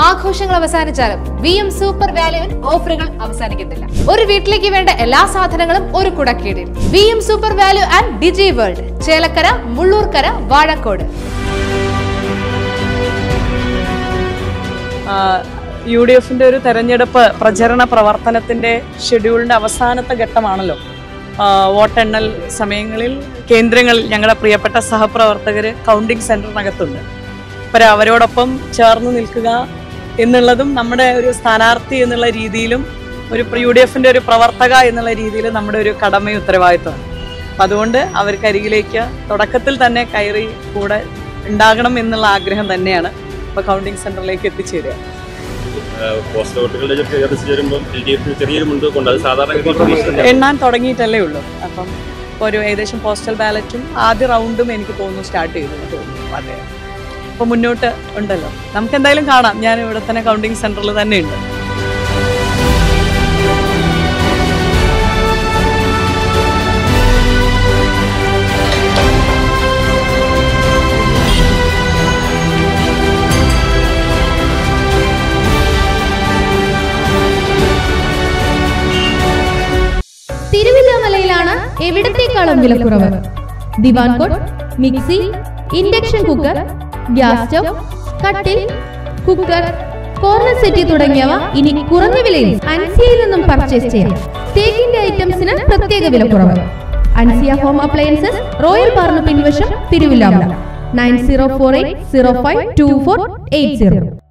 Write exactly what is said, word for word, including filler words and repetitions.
ആഘോഷങ്ങൾ അവസാനിച്ചാലും V M super വാല്യുവിൽ ഓഫറുകൾ അവസാനിക്കുന്നില്ല. ഒരു വീട്ടിലേക്ക് വേണ്ട എല്ലാ സാധനങ്ങളും ഒരു കുടക്കീഴിൽ. V M super value and digi world, Chelakkara, Mulloorkara, Vazhakode. U D എഫിന്റെ ഒരു തെരഞ്ഞെടുപ്പ് പ്രചരണ പ്രവർത്തനത്തിന്റെ ഷെഡ്യൂളിന്റെ അവസാനത്തെ ഘട്ടമാണല്ലോ. വോട്ടെണ്ണൽ സമയങ്ങളിൽ കേന്ദ്രങ്ങളിൽ ഞങ്ങളുടെ പ്രിയപ്പെട്ട സഹപ്രവർത്തകർ കൗണ്ടിംഗ് സെന്ററിനകത്തുണ്ട്. അപ്പോൾ അവരോടൊപ്പം ചേർന്ന് നിൽക്കുക എന്നുള്ളതും നമ്മുടെ ഒരു സ്ഥാനാർത്ഥി എന്നുള്ള രീതിയിലും ഒരു യു ഡി എഫിന്റെ ഒരു പ്രവർത്തക എന്നുള്ള രീതിയിലും നമ്മുടെ ഒരു കടമയും ഉത്തരവാദിത്വമാണ്. അപ്പം അതുകൊണ്ട് അവർക്കരികിലേക്ക് തുടക്കത്തിൽ തന്നെ കയറി കൂടെ ഉണ്ടാകണം എന്നുള്ള ആഗ്രഹം തന്നെയാണ് ഇപ്പോൾ കൗണ്ടിംഗ് സെന്ററിലേക്ക് എത്തിച്ചേരുക. എണ്ണാൻ തുടങ്ങിയിട്ടല്ലേ ഉള്ളൂ. അപ്പം ഇപ്പോൾ ഒരു ഏകദേശം പോസ്റ്റൽ ബാലറ്റും ആദ്യ റൗണ്ടും എനിക്ക് തോന്നുന്നു സ്റ്റാർട്ട് ചെയ്തു തോന്നുന്നു. അതെ, അപ്പോൾ മുന്നോട്ട് ഉണ്ടല്ലോ. നമുക്ക് എന്തായാലും കാണാം. ഞാൻ ഇവിടെ തന്നെ കൗണ്ടിംഗ് സെന്ററിൽ തന്നെ ഉണ്ട്. തിരുവില്ലാമലയിലാണ് എവിടത്തേക്കാളും വിലക്കുറവ്. Divan cot, mixie, induction cooker, gas stove, കട്ടിൽ, കുക്കർ, കോർണർ സെറ്റി തുടങ്ങിയവ ഇനി കുറഞ്ഞ വിലയിൽ അൻസിയയിൽ നിന്നും പർച്ചേസ് ചെയ്യാം. തേക്കിന്റെ ഐറ്റംസിന് പ്രത്യേക വിലക്കുറവ്. അൻസിയ ഹോം അപ്ലയൻസസ്, റോയൽ ബാറിന് പിൻവശം, Thiruvilwamala. Nine zero four eight zero five two four eight zero.